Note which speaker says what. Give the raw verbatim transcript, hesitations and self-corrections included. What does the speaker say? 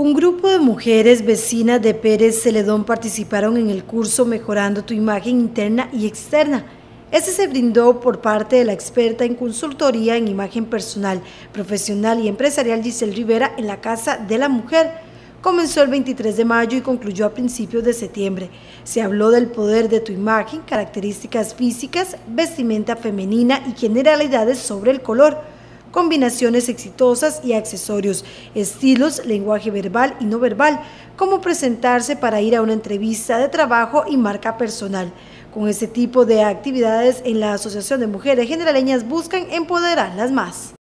Speaker 1: Un grupo de mujeres vecinas de Pérez Celedón participaron en el curso Mejorando tu imagen interna y externa. Este se brindó por parte de la experta en consultoría en imagen personal, profesional y empresarial Giselle Rivera en la Casa de la Mujer. Comenzó el veintitrés de mayo y concluyó a principios de septiembre. Se habló del poder de tu imagen, características físicas, vestimenta femenina y generalidades sobre el color, combinaciones exitosas y accesorios, estilos, lenguaje verbal y no verbal, cómo presentarse para ir a una entrevista de trabajo y marca personal. Con este tipo de actividades en la Asociación de Mujeres Generaleñas buscan empoderarlas más.